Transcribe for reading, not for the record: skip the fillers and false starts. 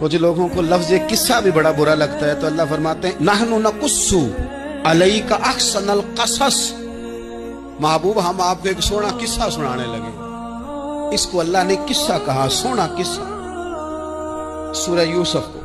कुछ लोगों को लफ्ज किस्सा भी बड़ा बुरा लगता है, तो अल्लाह फरमाते हैं नहनु नकुस्सु अलैका अहसनल क़सस। महबूब हम आपको एक सोना किस्सा सुनाने लगे। इसको अल्लाह ने किस्सा कहा, सोना किस्सा। सूरह यूसुफ को